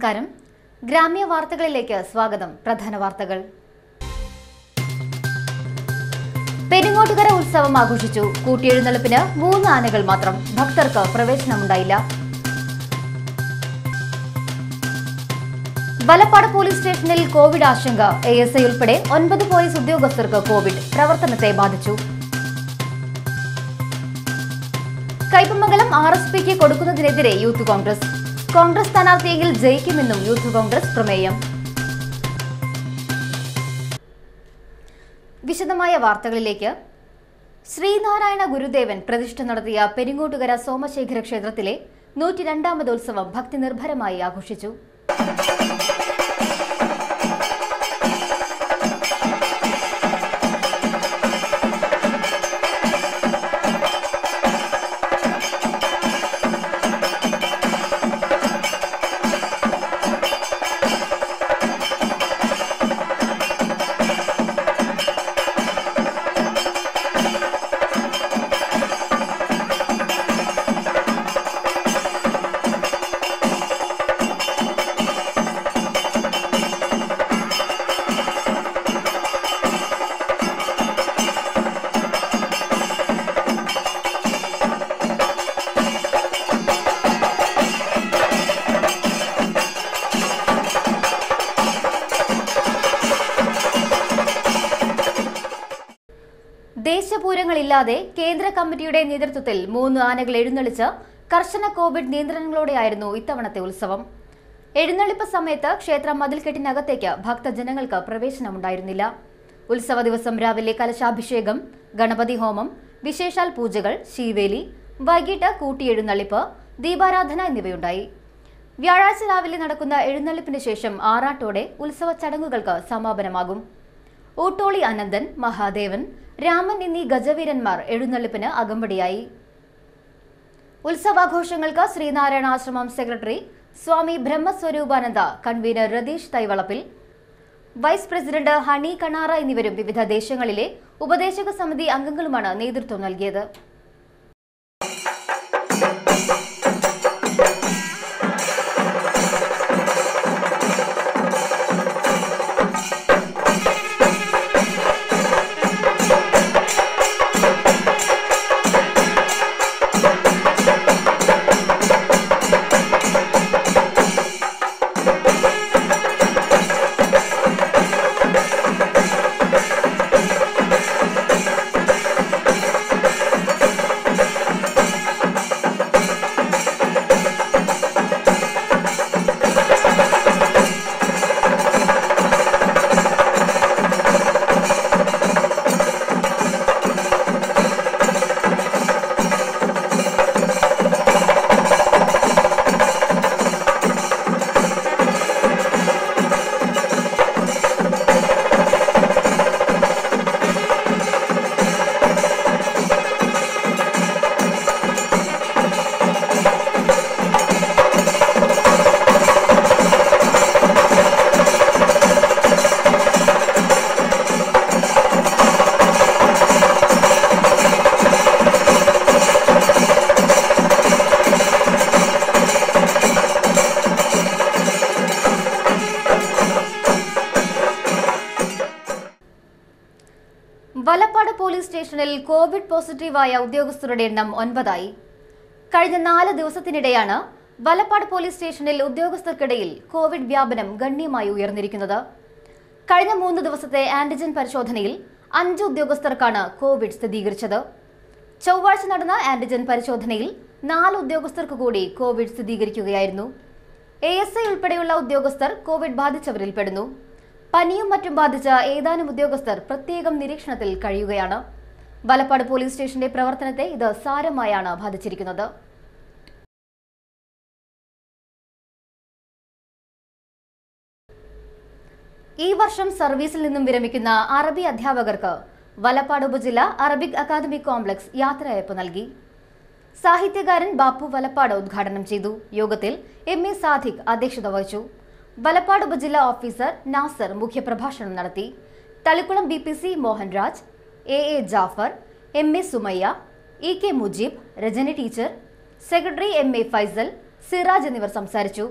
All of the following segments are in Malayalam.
നമസ്കാരം. ഗ്രാമ്യ വാർത്തകളിലേക്ക് സ്വാഗതം. പ്രധാന വാർത്തകൾ. പെരിങ്ങോട്ടുകര ഉത്സവം ആഘോഷിച്ചു. കൂട്ടിയെഴുന്നള്ളിപ്പിന് 3 ആനകൾ മാത്രം. ഭക്തർക്ക് പ്രവേശനമുണ്ടായില്ല. വലപ്പാട് പോലീസ് സ്റ്റേഷനിൽ കോവിഡ് ആശങ്ക. ASI ഉൾപ്പെടെ 9 പോലീസ് ഉദ്യോഗസ്ഥർക്ക് കോവിഡ്. പ്രവർത്തനത്തെ ബാധിച്ചു. കൈപ്പമംഗലം RSPക്ക് കൊടുക്കുന്നതിനെതിരെ യൂത്ത് കോൺഗ്രസ്. കോൺഗ്രസ് സ്ഥാനാർത്ഥിയെങ്കിൽ ജയിക്കുമെന്നും യൂത്ത് കോൺഗ്രസ് പ്രമേയം. വിശദമായ വാർത്തകളിലേക്ക്. ശ്രീനാരായണ ഗുരുദേവൻ പ്രതിഷ്ഠ നടത്തിയ പെരിങ്ങോട്ടുകര സോമശേഖര ക്ഷേത്രത്തിലെ 102ാമത് ഉത്സവം ഭക്തി നിർഭരമായി ആഘോഷിച്ചു. ദേശപൂരങ്ങളില്ലാതെ കേന്ദ്ര കമ്മിറ്റിയുടെ നേതൃത്വത്തിൽ 3 ആനകൾ എഴുന്നള്ളിച്ച് കർശന കോവിഡ് നിയന്ത്രണങ്ങളോടെയായിരുന്നു ഇത്തവണത്തെ ഉത്സവം. എഴുന്നള്ളിപ്പ് സമയത്ത് ക്ഷേത്ര മതിൽക്കെട്ടിനകത്തേക്ക് ഭക്തജനങ്ങൾക്ക് പ്രവേശനമുണ്ടായിരുന്നില്ല. ഉത്സവ ദിവസം രാവിലെ കലശാഭിഷേകം, ഗണപതി ഹോമം, വിശേഷാൽ പൂജകൾ, ശീവേലി, വൈകിട്ട് കൂട്ടിയെഴുന്നള്ളിപ്പ്, ദീപാരാധന എന്നിവയുണ്ടായി. വ്യാഴാഴ്ച രാവിലെ നടക്കുന്ന എഴുന്നള്ളിപ്പിന് ശേഷം ആറാട്ടോടെ ഉത്സവ ചടങ്ങുകൾക്ക് സമാപനമാകും. ഊട്ടോളി അനന്തൻ, മഹാദേവൻ, രാമൻ എന്നീ ഗജവീരന്മാർ എഴുന്നള്ളിപ്പിന് അകമ്പടിയായി. ഉത്സവാഘോഷങ്ങൾക്ക് ശ്രീനാരായണ ആശ്രമം secretary Swami Brahmaswaroopananda, convener Ratheesh Thaivalappil, vice president Honey Kanara എന്നിവരും വിവിധ ദേശങ്ങളിലെ ഉപദേശക സമിതി അംഗങ്ങളുമാണ് നേതൃത്വം നൽകിയത്. വലപ്പാട് പോലീസ് സ്റ്റേഷനിൽ കോവിഡ് പോസിറ്റീവായ ഉദ്യോഗസ്ഥരുടെ എണ്ണം 9 ആയി. കഴിഞ്ഞ 4 ദിവസത്തിനിടെയാണ് വലപ്പാട് പോലീസ് സ്റ്റേഷനിൽ ഉദ്യോഗസ്ഥർക്കിടയിൽ കോവിഡ് വ്യാപനം ഗണ്യമായി ഉയർന്നിരിക്കുന്നത്. കഴിഞ്ഞ 3 ദിവസത്തെ ആന്റിജൻ പരിശോധനയിൽ 5 ഉദ്യോഗസ്ഥർക്കാണ് കോവിഡ് സ്ഥിരീകരിച്ചത്. ചൊവ്വാഴ്ച നടന്ന ആന്റിജൻ പരിശോധനയിൽ 4 ഉദ്യോഗസ്ഥർക്ക് കൂടി കോവിഡ് സ്ഥിരീകരിക്കുകയായിരുന്നു. ASI ഉൾപ്പെടെയുള്ള ഉദ്യോഗസ്ഥർ കോവിഡ് ബാധിച്ചവരിൽ പെടുന്നു. പനിയും മറ്റും ബാധിച്ച ഏതാനും ഉദ്യോഗസ്ഥർ പ്രത്യേകം നിരീക്ഷണത്തിൽ കഴിയുകയാണ്. വലപ്പാട് പോലീസ് സ്റ്റേഷന്റെ പ്രവർത്തനത്തെ ഇത് സാരമായാണ് ബാധിച്ചിരിക്കുന്നത്. ഈ വർഷം സർവീസിൽ നിന്നും വിരമിക്കുന്ന അറബി അധ്യാപകർക്ക് വലപ്പാട് ഉപജില്ല അറബിക് അക്കാദമിക് കോംപ്ലക്സ് യാത്രയയപ്പ് നൽകി. സാഹിത്യകാരൻ ബാപ്പു വലപ്പാട് ഉദ്ഘാടനം ചെയ്തു. യോഗത്തിൽ MA സാദിഖ് അധ്യക്ഷത വഹിച്ചു. വലപ്പാട് ഉപജില്ലാ ഓഫീസർ നാസർ മുഖ്യപ്രഭാഷണം നടത്തി. Thalikkulam BPC Mohanraj, AA Jafar, MA Sumayya, EK Mujeeb, Rajani teacher, secretary MA Faisal, Siraj എന്നിവർ സംസാരിച്ചു.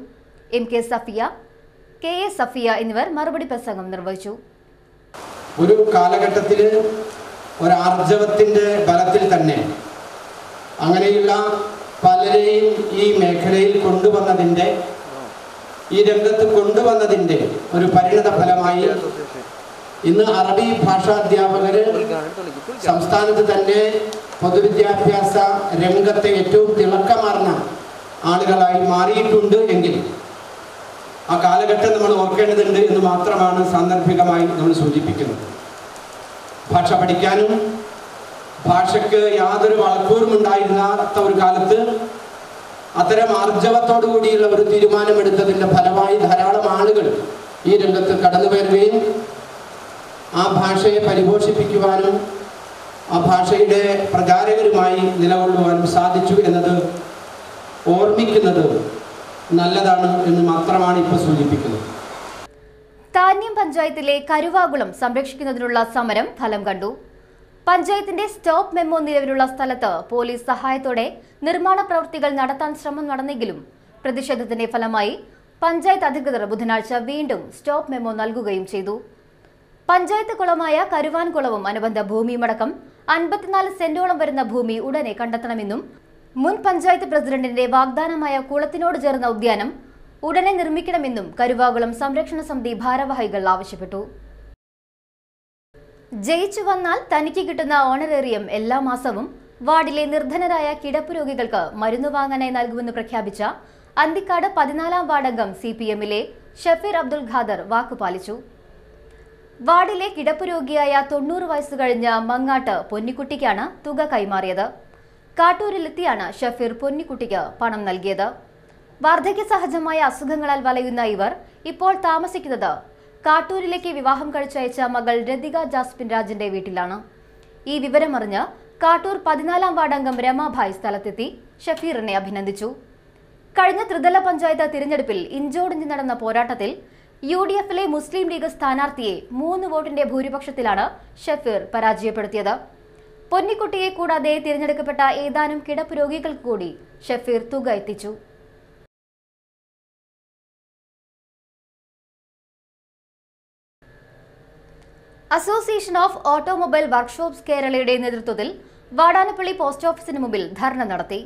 MK സഫിയ, KA സഫിയ എന്നിവർ മറുപടി പ്രസംഗം നിർവഹിച്ചു. ഒരു കാലഘട്ടത്തിൽ ഒരു ആർജവത്തിന്റെ ബലത്തിൽ തന്നെ അങ്ങനെയുള്ള പലരെയും ഈ മേഖലയിൽ കൊണ്ടുവന്നതിൻ്റെ, ഈ രംഗത്ത് കൊണ്ടുവന്നതിൻ്റെ ഒരു പരിണത ഫലമായി ഇന്ന് അറബി ഭാഷാധ്യാപകർ സംസ്ഥാനത്ത് തന്നെ പൊതുവിദ്യാഭ്യാസ രംഗത്തെ ഏറ്റവും തിളക്കമാർന്ന ആളുകളായി മാറിയിട്ടുണ്ട് എങ്കിൽ ആ കാലഘട്ടം നമ്മൾ ഓർക്കേണ്ടതുണ്ട് എന്ന് മാത്രമാണ് സാന്ദർഭികമായി നമ്മൾ സൂചിപ്പിക്കുന്നത്. ഭാഷ പഠിക്കാനും ഭാഷയ്ക്ക് യാതൊരു വളക്കൂറും ഉണ്ടായിരുന്നാത്ത ഒരു കാലത്ത് അത്തരം ആർജവത്തോടു കൂടിയുള്ള ഒരു തീരുമാനമെടുത്തതിൻ്റെ ഫലമായി ധാരാളം ആളുകൾ ഈ രംഗത്ത് കടന്നു വരികയും ആ ഭാഷയെ പരിപോഷിപ്പിക്കുവാനും ആ ഭാഷയുടെ പ്രചാരകരുമായി നിലകൊള്ളുവാനും സാധിച്ചു എന്നത് ഓർമ്മിക്കുന്നത് നല്ലതാണ് എന്ന് മാത്രമാണ് ഇപ്പോൾ സൂചിപ്പിക്കുന്നത്. താന്യം പഞ്ചായത്തിലെ കരുവാകുളം സംരക്ഷിക്കുന്നതിനുള്ള സമരം ഫലം കണ്ടു. പഞ്ചായത്തിന്റെ സ്റ്റോപ്പ് മെമ്മോ നിലവിലുള്ള സ്ഥലത്ത് പോലീസ് സഹായത്തോടെ നിർമ്മാണ പ്രവൃത്തികൾ നടത്താൻ ശ്രമം നടന്നെങ്കിലും പ്രതിഷേധത്തിന്റെ ഫലമായി പഞ്ചായത്ത് അധികൃതർ ബുധനാഴ്ച വീണ്ടും സ്റ്റോപ്പ് മെമ്മോ നൽകുകയും ചെയ്തു. പഞ്ചായത്ത് കുളമായ കരുവാൻകുളവും അനുബന്ധ ഭൂമിയുമടക്കം 54 സെന്റോളം വരുന്ന ഭൂമി ഉടനെ കണ്ടെത്തണമെന്നും മുൻ പഞ്ചായത്ത് പ്രസിഡന്റിന്റെ വാഗ്ദാനമായ കുളത്തിനോട് ചേർന്ന ഉദ്യാനം ഉടനെ നിർമ്മിക്കണമെന്നും കരുവാകുളം സംരക്ഷണ സമിതി ഭാരവാഹികൾ ആവശ്യപ്പെട്ടു. ജയിച്ചു വന്നാൽ തനിക്ക് കിട്ടുന്ന ഓണറേറിയം എല്ലാ മാസവും വാർഡിലെ നിർധനരായ കിടപ്പ് രോഗികൾക്ക് മരുന്ന് വാങ്ങാനായി നൽകുമെന്ന് പ്രഖ്യാപിച്ച അന്തിക്കാട് 14-ാം വാർഡംഗം CPM-ലെ ഷഫീർ അബ്ദുൽ ഖാദർ വാക്കുപാലിച്ചു. വാർഡിലെ കിടപ്പ് രോഗിയായ 90 വയസ്സ് കഴിഞ്ഞ മങ്ങാട്ട് പൊന്നിക്കുട്ടിക്കാണ് തുക കൈമാറിയത്. കാട്ടൂരിലെത്തിയാണ് ഷഫീർ പൊന്നിക്കുട്ടിക്ക് പണം നൽകിയത്. വാർദ്ധക്യ സഹജമായ അസുഖങ്ങളാൽ വലയുന്ന ഇവർ ഇപ്പോൾ താമസിക്കുന്നത് കാട്ടൂരിലേക്ക് വിവാഹം കഴിച്ചയച്ച മകൾ രതിക ജാസ്മിൻ രാജിന്റെ വീട്ടിലാണ്. ഈ വിവരമറിഞ്ഞ് കാട്ടൂർ 14-ാം വാർഡംഗം രമാഭായ് സ്ഥലത്തെത്തി ഷഫീറിനെ അഭിനന്ദിച്ചു. കഴിഞ്ഞ ത്രിതല പഞ്ചായത്ത് തിരഞ്ഞെടുപ്പിൽ ഇഞ്ചോടിഞ്ച് നടന്ന പോരാട്ടത്തിൽ UDF-ലെ മുസ്ലിം ലീഗ് സ്ഥാനാർത്ഥിയെ 3 വോട്ടിന്റെ ഭൂരിപക്ഷത്തിലാണ് ഷഫീർ പരാജയപ്പെടുത്തിയത്. പൊന്നിക്കുട്ടിയെ കൂടാതെ തിരഞ്ഞെടുക്കപ്പെട്ട ഏതാനും കിടപ്പ് രോഗികൾക്ക് കൂടി ഷഫീർ തുക എത്തിച്ചു. അസോസിയേഷൻ ഓഫ് ഓട്ടോമൊബൈൽ വർക്ക്ഷോപ്സ് കേരളയുടെ നേതൃത്വത്തിൽ വാടാനപ്പള്ളി പോസ്റ്റ് ഓഫീസിന് മുമ്പിൽ ധർണ നടത്തി.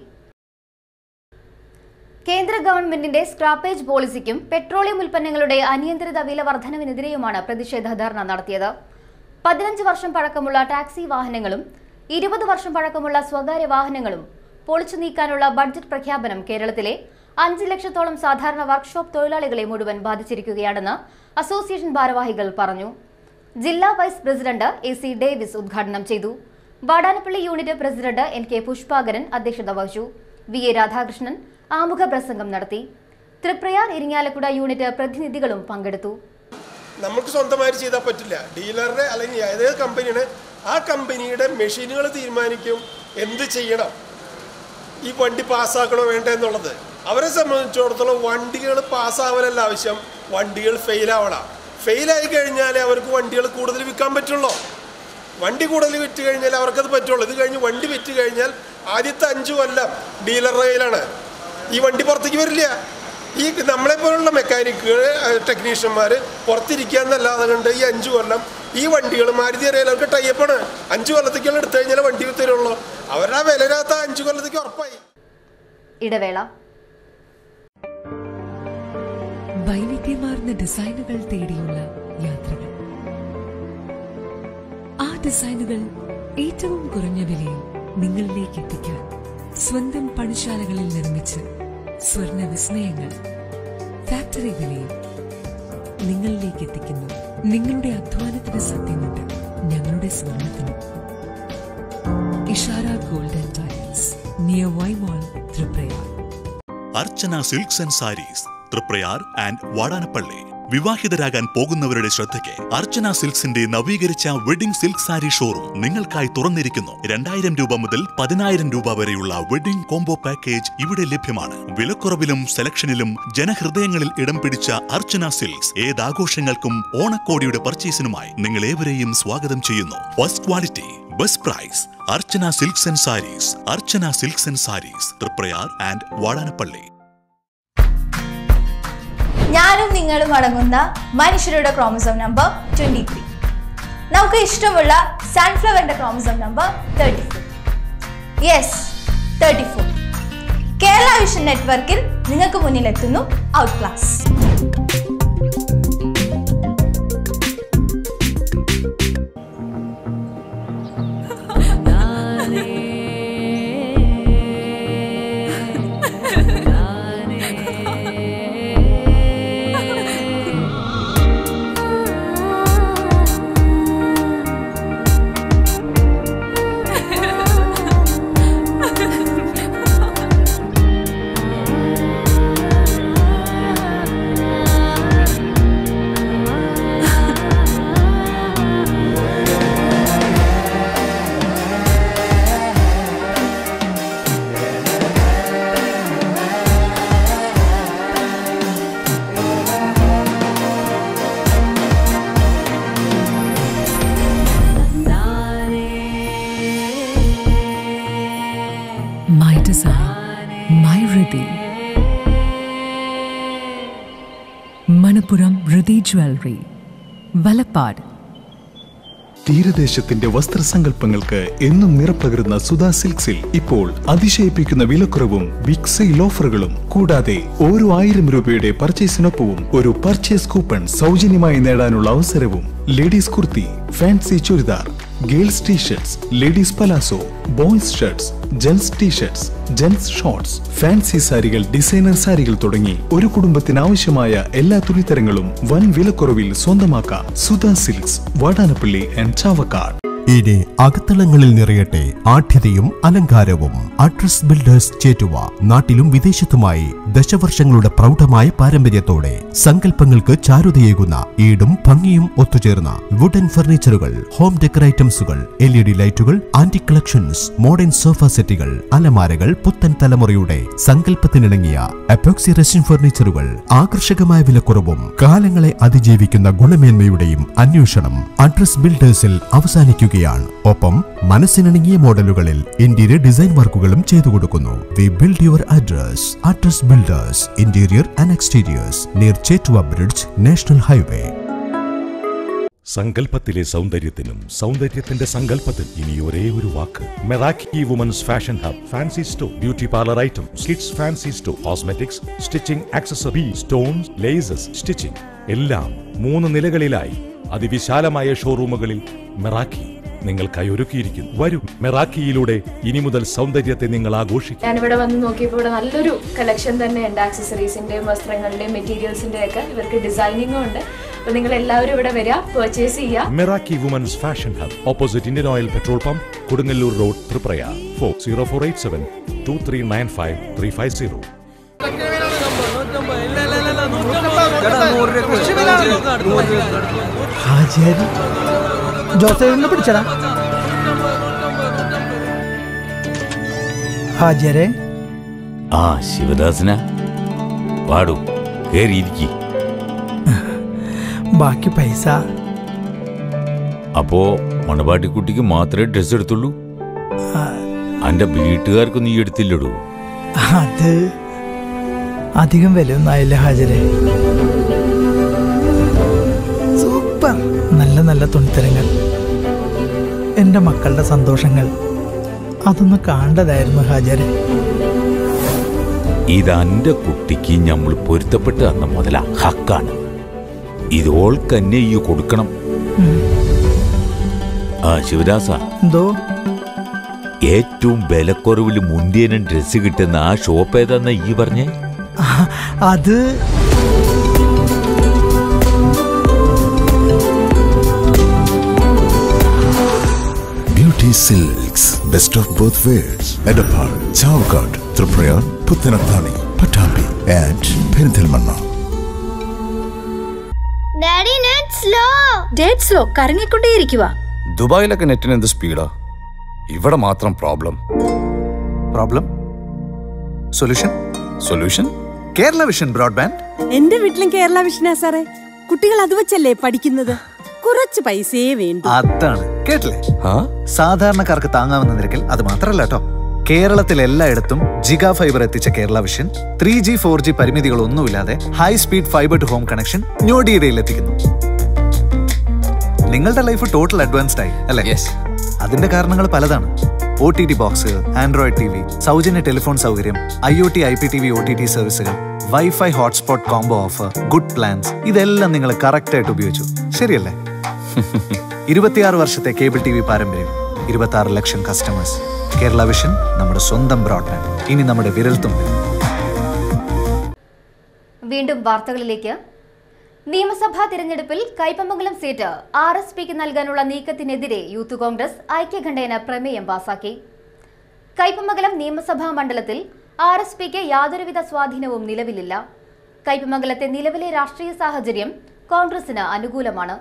കേന്ദ്ര ഗവൺമെന്റിന്റെ സ്ക്രാപ്പേജ് പോളിസിക്കും പെട്രോളിയം ഉൽപ്പന്നങ്ങളുടെ അനിയന്ത്രിത വില വർധനവിനെതിരെയുമാണ് പ്രതിഷേധ ധർണ നടത്തിയത്. 15 വർഷം പഴക്കമുള്ള ടാക്സി വാഹനങ്ങളും 20 വർഷം പഴക്കമുള്ള സ്വകാര്യ വാഹനങ്ങളും പൊളിച്ചു നീക്കാനുള്ള ബഡ്ജറ്റ് പ്രഖ്യാപനം കേരളത്തിലെ 5 ലക്ഷത്തോളം സാധാരണ വർക്ക്ഷോപ്പ് തൊഴിലാളികളെ മുഴുവൻ ബാധിച്ചിരിക്കുകയാണെന്ന് അസോസിയേഷൻ ഭാരവാഹികൾ പറഞ്ഞു. ജില്ലാ വൈസ് പ്രസിഡന്റ് AC ഡേവിസ് ഉദ്ഘാടനം ചെയ്തു. Vadanappally unit president NK Pushpakaran അധ്യക്ഷത വഹിച്ചു. VA രാധാകൃഷ്ണൻ ആമുഖ പ്രസംഗം നടത്തി. തൃപ്രയാർ ഇരിങ്ങാലക്കുട യൂണിറ്റ് പ്രതിനിധികളും പങ്കെടുത്തു. നമുക്ക് സ്വന്തമായി ചെയ്താൽ പറ്റില്ല. ഡീലറുടെ അല്ലെങ്കിൽ ഏതൊരു കമ്പനിയാണ് ആ കമ്പനിയുടെ മെഷീനുകൾ തീരുമാനിക്കും എന്ത് ചെയ്യണം, ഈ വണ്ടി പാസ്സാക്കണോ വേണ്ട എന്നുള്ളത്. അവരെ സംബന്ധിച്ചിടത്തോളം വണ്ടികൾ പാസ്സാവലല്ല ആവശ്യം, വണ്ടികൾ ഫെയിലാവണം. ഫെയിലായി കഴിഞ്ഞാൽ അവർക്ക് വണ്ടികൾ കൂടുതൽ വിൽക്കാൻ പറ്റുള്ളൂ. വണ്ടി കൂടുതൽ വിറ്റ് കഴിഞ്ഞാൽ അവർക്കത് പറ്റുള്ളൂ. ഇത് കഴിഞ്ഞ് വണ്ടി വിറ്റ് കഴിഞ്ഞാൽ ആദ്യത്തെ 5 കൊല്ലം ഡീലറുടെ കയ്യിലാണ്. ഈ വണ്ടി പുറത്തേക്ക് വരില്ല. ഈ നമ്മളെപ്പോലുള്ള മെക്കാനിക്കുകൾ ടെക്നീഷ്യന്മാർ പുറത്തിരിക്കുക എന്നല്ലാതെ കണ്ട് ഈ 5 കൊല്ലം ഈ വണ്ടികൾ മാരുതി അറിയാലവർക്ക് ടൈപ്പാണ്. 5 കൊല്ലത്തേക്കാണ് എടുത്തു കഴിഞ്ഞാൽ വണ്ടി തരുള്ളൂ. അവരുടെ വിലരാത്ത 5 കൊല്ലത്തേക്ക് ഉറപ്പായി. ഇടവേള. വൈവിധ്യമാർന്ന ഡിസൈനുകൾ തേടിയുള്ള യാത്രകൾ. ആ ഡിസൈനുകൾ ഏറ്റവും കുറഞ്ഞ വിലയിൽ നിങ്ങളിലേക്ക് എത്തിക്കാൻ സ്വന്തം പണിശാലകളിൽ നിർമ്മിച്ച് സ്വർണ്ണ വിസ്മയങ്ങൾ ഫാക്ടറി വിലയിൽ നിങ്ങളിലേക്ക് എത്തിക്കുന്നു. നിങ്ങളുടെ അധ്വാനത്തിന് സത്യമുണ്ട്, ഞങ്ങളുടെ സ്വർണ്ണത്തിന്. Ishara golden tiles, near Y mall, Triprayar. Archana silks and sarees, Triprayar and Vadanappally. വിവാഹിതരാകാൻ പോകുന്നവരുടെ ശ്രദ്ധയ്ക്ക് അർച്ചന സിൽക്സിന്റെ നവീകരിച്ച വെഡിംഗ് സിൽക്ക് സാരി ഷോറൂം നിങ്ങൾക്കായി തുറന്നിരിക്കുന്നു. 2000 രൂപ മുതൽ 10,000 രൂപ വരെയുള്ള വെഡിംഗ് കോംബോ പാക്കേജ് ഇവിടെ ലഭ്യമാണ്. വിലക്കുറവിലും സെലക്ഷനിലും ജനഹൃദയങ്ങളിൽ ഇടം പിടിച്ച അർച്ചന സിൽക്സ് ഏതാഘോഷങ്ങൾക്കും ഓണക്കോടിയുടെ പർച്ചേസിനുമായി നിങ്ങളേവരെയും സ്വാഗതം ചെയ്യുന്നു. First quality, best price. Archana silks and sarees. Archana silks and sarees, Triprayar and Vadanappally. ഞാനും നിങ്ങളും അടങ്ങുന്ന മനുഷ്യരുടെ ക്രോമസോം നമ്പർ 23. നമുക്ക് ഇഷ്ടമുള്ള സൺഫ്ലവറിന്റെ chromosome number 34. Yes, 34. Kerala vision നെറ്റ്വർക്കിൽ നിങ്ങൾക്ക് മുന്നിലെത്തുന്നു out class. My design, my Riddhi. Manappuram Riddhi Jewelry, Valapad. തീരദേശത്തിന്റെ വസ്ത്രസങ്കല്പങ്ങൾക്ക് എന്നും നിറപ്പകരുന്ന സുധാ സിൽക്സിൽ ഇപ്പോൾ അതിശയിപ്പിക്കുന്ന വിലക്കുറവും ബിഗ് സെയിൽ ഓഫറുകളും കൂടാതെ ഓരോ 1000 രൂപയുടെ പർച്ചേസിനൊപ്പവും ഒരു പർച്ചേസ് കൂപ്പൺ സൗജന്യമായി നേടാനുള്ള അവസരവും. Ladies kurti, fancy churidar, girls t-shirts, ladies palazzo, boys shirts, gents t-shirts, gents shorts, fancy സാരികൾ, ഡിസൈനർ സാരികൾ തുടങ്ങി ഒരു കുടുംബത്തിന് ആവശ്യമായ എല്ലാ തുണിത്തരങ്ങളും വൻ വിലക്കുറവിൽ സ്വന്തമാക്കാം. Sudha silks, Vadanappally and Chavakkad. ഇനി അകത്തളങ്ങളിൽ നിറയട്ടെ ആഠ്യതയും അലങ്കാരവും. Address builders Chettuva. നാട്ടിലും വിദേശത്തുമായി ദശവർഷങ്ങളുടെ പ്രൗഢമായ പാരമ്പര്യത്തോടെ സങ്കല്പങ്ങൾക്ക് ചാരുതയേകുന്ന ഈടും ഭംഗിയും ഒത്തുചേർന്ന വുഡൻ ഫർണിച്ചറുകൾ, ഹോം ഡെക്കർ ഐറ്റംസുകൾ, LED ലൈറ്റുകൾ, ആന്റിക് കളക്ഷൻസ്, മോഡേൺ സോഫ സെറ്റുകൾ, അലമാരകൾ, പുത്തൻ തലമുറയുടെ സങ്കല്പത്തിനിണങ്ങിയ എപ്പോക്സി റെസിൻ ഫർണിച്ചറുകൾ, ആകർഷകമായ വിലക്കുറവും കാലങ്ങളെ അതിജീവിക്കുന്ന ഗുണമേന്മയുടെയും അന്വേഷണം അഡ്രസ് ബിൽഡേഴ്സിൽ അവസാനിക്കുകയാണ്. ഒപ്പം മനസ്സിനിണങ്ങിയ മോഡലുകളിൽ ഇന്റീരിയർ ഡിസൈൻ വർക്കുകളും ചെയ്തു കൊടുക്കുന്നു. We build your address. Address builders, interior and exteriors, near Chettuva bridge, national highway. സങ്കല്പത്തിലെ സൗന്ദര്യത്തിനും സൗന്ദര്യത്തിന്റെ സങ്കല്പത്തിൽ ഇനി ഒരേ ഒരു വാക്ക്. Meraki women's fashion hub, fancy store, beauty parlour items, kids fancy store, cosmetics, stitching accessory, stones, laces, stitching എല്ലാം 3 നിലകളിലായി അതിവിശാലമായ ഷോറൂമുകളിൽ മെറാക്കി നിങ്ങൾക്കായി ഒരുക്കിയിരിക്കുന്നു. വരും, മെറാക്കിയിലൂടെ ഇനി മുതൽ സൗന്ദര്യത്തെ നിങ്ങൾ ആഘോഷിക്കും. ഞാനിവിടെ വന്ന് നോക്കിയപ്പോൾ ഇവിടെ നല്ലൊരു കളക്ഷൻ തന്നെയുണ്ട്. ആക്സസറീസിന്റെയും വസ്ത്രങ്ങളുടെയും മെറ്റീരിയൽസിന്റെ ഒക്കെ ഇവർക്ക് ഡിസൈനിങ്ങും ഉണ്ട്. അപ്പൊ നിങ്ങൾ എല്ലാവരും ഇവിടെ വരിക, പർച്ചേസ് ചെയ്യുക. Meraki women's fashion hub, opposite Indian oil petrol pump, Kodungallur road, Triprayar. 0487 2395 350. ജോസഫിനെ പിടിച്ചടാ. ഹാജരെ. ആ ശിവദാസന പാടൂ, കേറിയിരിക്കി. ബാക്കി പൈസ. അപ്പോ മണവാട്ടിക്കുട്ടിക്ക് മാത്രമേ ഡ്രസ് എടുത്തുള്ളൂ? അന്റെ വീട്ടുകാർക്ക് നീ എടുത്തില്ലടൂ? അത് അധികം വിലയൊന്നായില്ല ഹാജരെ. സൂപ്പർ നല്ല നല്ല തുണിത്തരങ്ങൾ, എൻ്റെ മക്കളുടെ സന്തോഷങ്ങൾ, അതൊന്ന് കാണേണ്ടതായിരുന്നു ഹാജരെ. ഇതെന്റെ കുട്ടിക്ക് നമ്മൾ പൊരുത്തപ്പെട്ട് തന്ന മുതല ഹക്കാണ്. ഇതോൾക്കന്നെ ഈ കൊടുക്കണം. ആ ശിവദാസ, എന്തോ ഏറ്റവും വിലക്കുറവിൽ മുന്തിയനും ഡ്രസ് കിട്ടുന്ന ആ ഷോപ്പ് ഏതാന്ന ഈ പറഞ്ഞേ? അത് beauty silks, best of both worlds. Edappal, Chavakkad, Triprayar, Puthanathani, Pattambi and Perinthalmanna. Daddy net slow. Dead slow കറങ്ങിക്കൊണ്ടേയിരിക്കുക. ദുബായിലൊക്കെ നെറ്റിന് എന്ത് സ്പീഡാ, ഇവിടെ മാത്രം problem. Solution Kerala vision broadband. എന്റെ വീട്ടിലും കേരള വിഷനാ സാറേ. കുട്ടികൾ അത് വെച്ചല്ലേ പഠിക്കുന്നത്. കുറച്ച് പൈസയെ വേണ്ടു. അതാണ് കേട്ടില്ലേ, സാധാരണക്കാർക്ക് താങ്ങാവുന്ന നിരക്കിൽ. അത് മാത്രല്ല കേട്ടോ, കേരളത്തിൽ എല്ലായിടത്തും ജിഗാ ഫൈബർ എത്തിച്ച കേരള വിഷൻ 3G 4G പരിമിതികളൊന്നുമില്ലാതെ high speed fibre to home connection ഞൊടിയിടയിൽ എത്തിക്കുന്നു. നിങ്ങളുടെ ലൈഫ് ടോട്ടൽ അഡ്വാൻസ്ഡ് ആയി അല്ലേ? അതിന്റെ കാരണങ്ങൾ പലതാണ്. OTT ബോക്സുകൾ, ആൻഡ്രോയിഡ് TV, സൗജന്യ ടെലിഫോൺ സൗകര്യം, IoT IPTV OTT സർവീസുകൾ, wifi hotspot combo offer, good plans, ഇതെല്ലാം നിങ്ങൾ കറക്റ്റായിട്ട് ഉപയോഗിച്ചു, ശരിയല്ലേ? 26 വർഷത്തെ കേബിൾ TV പാരമ്പര്യം, 26 ലക്ഷം കസ്റ്റമേഴ്സ്. കേരള വിഷൻ നമ്മുടെ സ്വന്തം ബ്രോഡ്ബാൻഡ്, ഇനി നമ്മുടെ വിരൽത്തുമ്പിൽ. വീണ്ടും വാർത്തകളിലേക്ക്. നിയമസഭാ തിരഞ്ഞെടുപ്പിൽ കയ്പമംഗലം സീറ്റ് RSPക്ക് നൽകാനുള്ള നീക്കത്തിനെതിരെ യൂത്ത് കോൺഗ്രസ് ഐക്യകണ്ഠേന പ്രമേയം പാസാക്കി. കയ്പമംഗലം നിയമസഭാ മണ്ഡലത്തിൽ RSPക്ക് യാതൊരുവിധ സ്വാധീനവും നിലവിലില്ല. കയ്പമംഗലത്തെ നിലവിലെ രാഷ്ട്രീയ സാഹചര്യം കോൺഗ്രസിന് അനുകൂലമാണ്.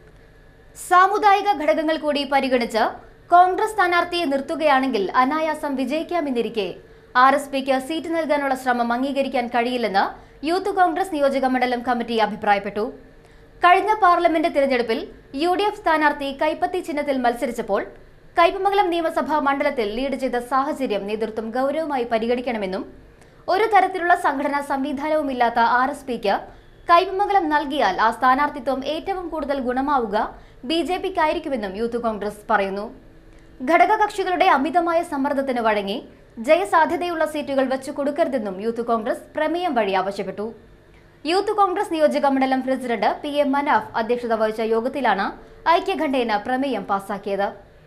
സാമുദായിക ഘടകങ്ങൾ കൂടി പരിഗണിച്ച് കോൺഗ്രസ് സ്ഥാനാർത്ഥിയെ നിർത്തുകയാണെങ്കിൽ അനായാസം വിജയിക്കാമെന്നിരിക്കെ RSPക്ക് സീറ്റ് നൽകാനുള്ള ശ്രമം അംഗീകരിക്കാൻ കഴിയില്ലെന്ന് യൂത്ത് കോൺഗ്രസ് നിയോജക മണ്ഡലം കമ്മിറ്റി അഭിപ്രായപ്പെട്ടു. കഴിഞ്ഞ പാർലമെന്റ് തിരഞ്ഞെടുപ്പിൽ UDF സ്ഥാനാർത്ഥി കൈപ്പത്തി ചിഹ്നത്തിൽ മത്സരിച്ചപ്പോൾ കയ്പമംഗലം നിയമസഭാ മണ്ഡലത്തിൽ ലീഡ് ചെയ്ത സാഹചര്യം നേതൃത്വം ഗൗരവമായി പരിഗണിക്കണമെന്നും ഒരു തരത്തിലുള്ള സംഘടനാ സംവിധാനവുമില്ലാത്ത RSPക്ക് കയ്പമംഗലം നൽകിയാൽ ആ സ്ഥാനാർത്ഥിത്വം ഏറ്റവും കൂടുതൽ ഗുണമാവുക BJPക്കായിരിക്കുമെന്നും യൂത്ത് കോൺഗ്രസ് പറയുന്നു. ഘടകകക്ഷികളുടെ അമിതമായ സമ്മർദ്ദത്തിന് വഴങ്ങി ജയസാധ്യതയുള്ള സീറ്റുകൾ വെച്ചു കൊടുക്കരുതെന്നും യൂത്ത് കോൺഗ്രസ് പ്രമേയം വഴി ആവശ്യപ്പെട്ടു. യൂത്ത് കോൺഗ്രസ് നിയോജക മണ്ഡലം പ്രസിഡന്റ് PM മനാഫ് അധ്യക്ഷത വഹിച്ച യോഗത്തിലാണ് ഐക്യകണ്ഠേന പ്രമേയം പാസാക്കിയത്.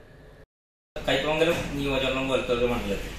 കയ്പമംഗലം നിയോജകം പോലത്തെ ഒരു മണ്ഡലത്തിൽ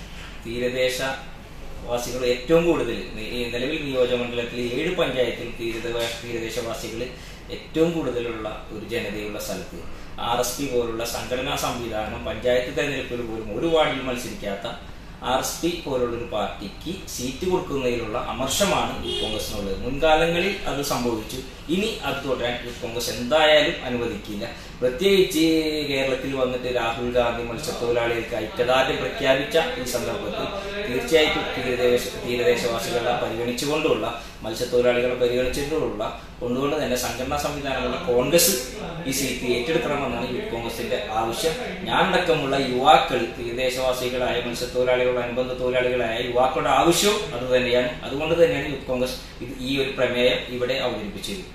തീരദേശവാസികൾ ഏറ്റവും കൂടുതൽ, നിലവിൽ നിയോജക മണ്ഡലത്തിൽ 7 പഞ്ചായത്തിൽ തീരദേശവാസികൾ ഏറ്റവും കൂടുതലുള്ള ഒരു ജനതയുള്ള സ്ഥലത്ത് RSP പോലുള്ള സംഘടനാ സംവിധാനം പഞ്ചായത്ത് തെരഞ്ഞെടുപ്പിൽ പോലും ഒരു വാർഡിൽ മത്സരിക്കാത്ത RSP പോലുള്ളൊരു പാർട്ടിക്ക് സീറ്റ് കൊടുക്കുന്നതിലുള്ള അമർഷമാണ് യൂത്ത് കോൺഗ്രസിനുള്ളത്. മുൻകാലങ്ങളിൽ അത് സംഭവിച്ചു. ഇനി അത് തുടരാൻ യൂത്ത് കോൺഗ്രസ് എന്തായാലും അനുവദിക്കില്ല. പ്രത്യേകിച്ച് കേരളത്തിൽ വന്നിട്ട് രാഹുൽ ഗാന്ധി മത്സ്യത്തൊഴിലാളികൾക്ക് ഐക്യദാർഢ്യം പ്രഖ്യാപിച്ച ഈ സന്ദർഭത്തിൽ തീർച്ചയായിട്ടും തീരദേശവാസികളെ പരിഗണിച്ചുകൊണ്ടുള്ള, മത്സ്യത്തൊഴിലാളികളെ കൊണ്ടുകൊണ്ട് തന്നെ സംഘടനാ സംവിധാനമുള്ള കോൺഗ്രസ് ഈ സീറ്റ് ഏറ്റെടുക്കണമെന്നാണ് യൂത്ത് കോൺഗ്രസിന്റെ ആവശ്യം. ഞാനടക്കമുള്ള യുവാക്കൾ, തീരദേശവാസികളായ മത്സ്യത്തൊഴിലാളികളുടെ അനുബന്ധ തൊഴിലാളികളായ യുവാക്കളുടെ ആവശ്യവും അത് തന്നെയാണ്. അതുകൊണ്ട് തന്നെയാണ് യൂത്ത് കോൺഗ്രസ് ഈ ഒരു പ്രമേയം ഇവിടെ അവതരിപ്പിച്ചത്.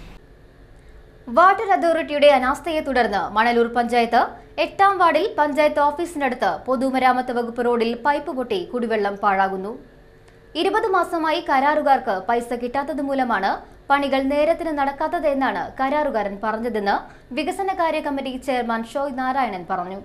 വാട്ടർ അതോറിറ്റിയുടെ അനാസ്ഥയെ തുടർന്ന് മണലൂർ പഞ്ചായത്ത് 8ാം വാർഡിൽ പഞ്ചായത്ത് ഓഫീസിനടുത്ത് പൊതുമരാമത്ത് വകുപ്പ് റോഡിൽ പൈപ്പ് പൊട്ടി കുടിവെള്ളം പാഴാകുന്നു. 20 മാസമായി കരാറുകാർക്ക് പൈസ കിട്ടാത്തത് മൂലമാണ് പണികൾ നേരത്തിന് നടക്കാത്തതെന്നാണ് കരാറുകാരൻ പറഞ്ഞതെന്ന് വികസനകാര്യ കമ്മിറ്റി ചെയർമാൻ ഷോയ് നാരായണൻ പറഞ്ഞു.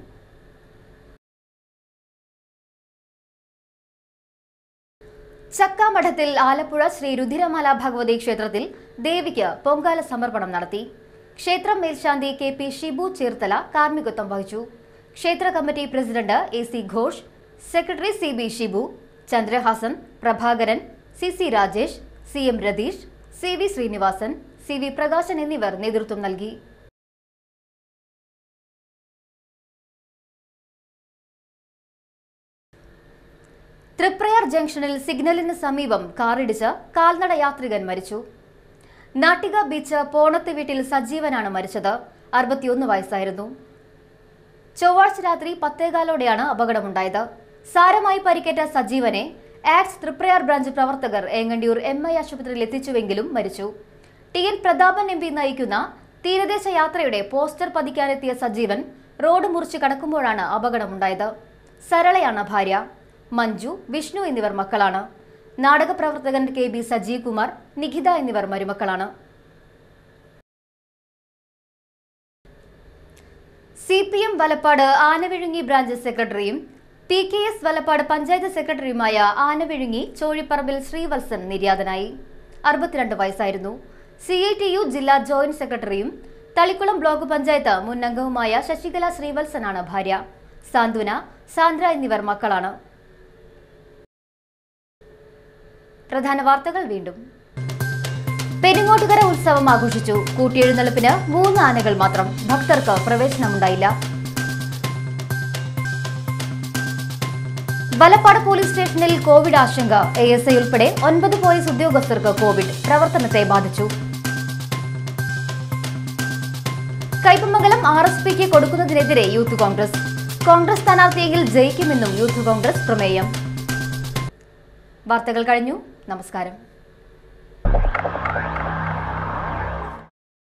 ചക്കാമഠത്തിൽ ആലപ്പുഴ ശ്രീ രുധിരമാല ഭഗവതി ക്ഷേത്രത്തിൽ ദേവിക്ക് പൊങ്കാല സമർപ്പണം നടത്തി. ക്ഷേത്രം മേൽശാന്തി KP ഷിബു ചേർത്തല കാർമ്മികത്വം വഹിച്ചു. ക്ഷേത്ര committee president AC Ghosh, secretary CB Shibu, Chandrahasan, Prabhakaran, CC Rajesh, CM Ratheesh, CV Sreenivasan, CV Prakashan എന്നിവർ നേതൃത്വം നൽകി. തൃപ്രയാർ ജംഗ്ഷനിൽ സിഗ്നലിന് സമീപം കാറിടിച്ച് കാൽനട യാത്രികൻ മരിച്ചു. നാട്ടിക ബീച്ച് പോണത്ത് വീട്ടിൽ സജീവനാണ് മരിച്ചത്. 61 വയസ്സായിരുന്നു. ചൊവ്വാഴ്ച രാത്രി 10:15 അപകടമുണ്ടായത്. സാരമായി പരിക്കേറ്റ സജീവനെ ആക്സ് തൃപ്രയാർ ബ്രാഞ്ച് പ്രവർത്തകർ ഏങ്ങണ്ടിയൂർ MI ആശുപത്രിയിൽ എത്തിച്ചുവെങ്കിലും മരിച്ചു. TN പ്രതാപൻ MP നയിക്കുന്ന തീരദേശ യാത്രയുടെ പോസ്റ്റർ പതിക്കാനെത്തിയ സജീവൻ റോഡ് മുറിച്ച് കടക്കുമ്പോഴാണ് അപകടമുണ്ടായത്. സരളയാണ് ഭാര്യ. മഞ്ജു, വിഷ്ണു എന്നിവർ മക്കളാണ്. നാടക പ്രവർത്തകൻ KB സജീവ് കുമാർ, നിഖിത എന്നിവർ മരുമക്കളാണ്. CPM വലപ്പാട് ആനവിഴുങ്ങി ബ്രാഞ്ച് സെക്രട്ടറിയും PKS വലപ്പാട് പഞ്ചായത്ത് സെക്രട്ടറിയുമായ ആനവിഴുങ്ങി ചോഴിപ്പറമ്പിൽ ശ്രീവത്സൻ നിര്യാതനായി. 62 വയസ്സായിരുന്നു. CITU ജില്ലാ ജോയിന്റ് സെക്രട്ടറിയും തളിക്കുളം ബ്ലോക്ക് പഞ്ചായത്ത് മുൻ അംഗവുമായ ശശികല ശ്രീവത്സനാണ് ഭാര്യ. സാന്ത്വന, സാന്ദ്ര എന്നിവർ മക്കളാണ്. പ്രധാന വാർത്തകൾ വീണ്ടും. പെരിങ്ങോട്ടുകര ഉത്സവം ആഘോഷിച്ചു. കൂട്ടിയെഴുന്നള്ളിപ്പിന് 3 ആനകൾ മാത്രം. ഭക്തർക്ക് പ്രവേശനമുണ്ടായില്ല. വലപ്പാട് പോലീസ് സ്റ്റേഷനിൽ കോവിഡ് ആശങ്ക. ASI ഉൾപ്പെടെ 9 പോലീസ് ഉദ്യോഗസ്ഥർക്ക് കോവിഡ്. പ്രവർത്തനത്തെ ബാധിച്ചു. കയ്പമംഗലം RSPക്ക് കൊടുക്കുന്നതിനെതിരെ യൂത്ത് കോൺഗ്രസ്. കോൺഗ്രസ് സ്ഥാനാർത്ഥിയെങ്കിൽ ജയിക്കുമെന്നും യൂത്ത് കോൺഗ്രസ് പ്രമേയം. വാർത്തകൾ കഴിഞ്ഞു. നമസ്കാരം.